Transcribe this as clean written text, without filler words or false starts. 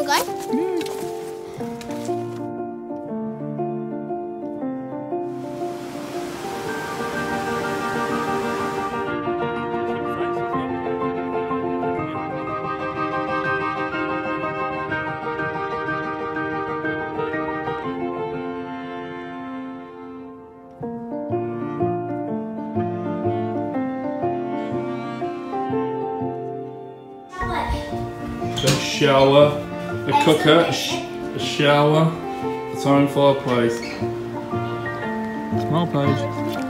go? A shower, a cooker, a shower, a time fireplace. Small place.